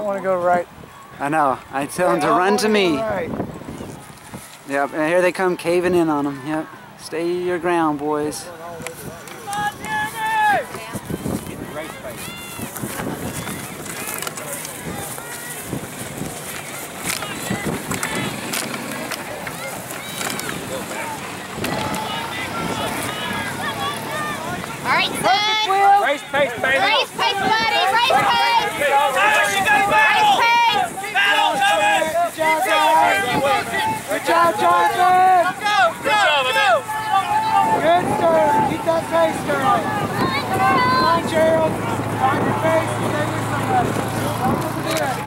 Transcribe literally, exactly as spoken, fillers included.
want to go right. I know. I tell them to run to me. Right. Yep, and here they come caving in on them. Yep. Stay your ground, boys. Come on, Jeremy! Race pace. All right, son. Race pace, baby. Race pace, buddy. Race pace. There you go, battle! Race pace. Battle, coming! Good job, guys. Good job, Jonathan. Go, go, go! Good, Sterling. Keep that pace, Sterling. Come on, Gerald. Find your pace and stay with somebody.